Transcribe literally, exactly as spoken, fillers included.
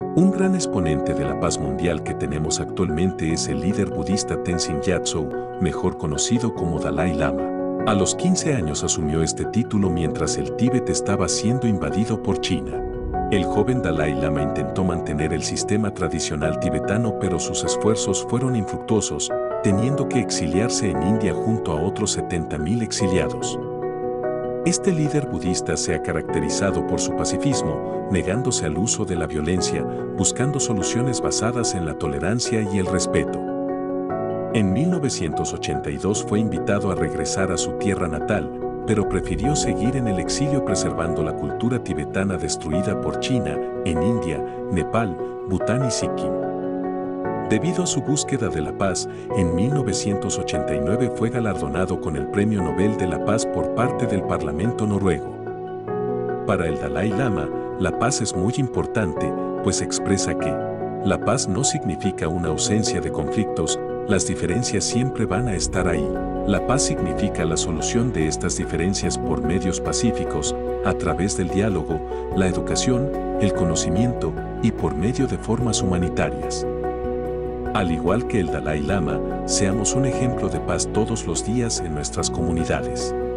Un gran exponente de la paz mundial que tenemos actualmente es el líder budista Tenzin Gyatso, mejor conocido como Dalai Lama. A los quince años asumió este título mientras el Tíbet estaba siendo invadido por China. El joven Dalai Lama intentó mantener el sistema tradicional tibetano, pero sus esfuerzos fueron infructuosos, teniendo que exiliarse en India junto a otros setenta mil exiliados. Este líder budista se ha caracterizado por su pacifismo, negándose al uso de la violencia, buscando soluciones basadas en la tolerancia y el respeto. En mil novecientos ochenta y dos fue invitado a regresar a su tierra natal, pero prefirió seguir en el exilio preservando la cultura tibetana destruida por China, en India, Nepal, Bután y Sikkim. Debido a su búsqueda de la paz, en mil novecientos ochenta y nueve fue galardonado con el Premio Nobel de la Paz por parte del Parlamento noruego. Para el Dalai Lama, la paz es muy importante, pues expresa que la paz no significa una ausencia de conflictos, las diferencias siempre van a estar ahí. La paz significa la solución de estas diferencias por medios pacíficos, a través del diálogo, la educación, el conocimiento y por medio de formas humanitarias. Al igual que el Dalai Lama, seamos un ejemplo de paz todos los días en nuestras comunidades.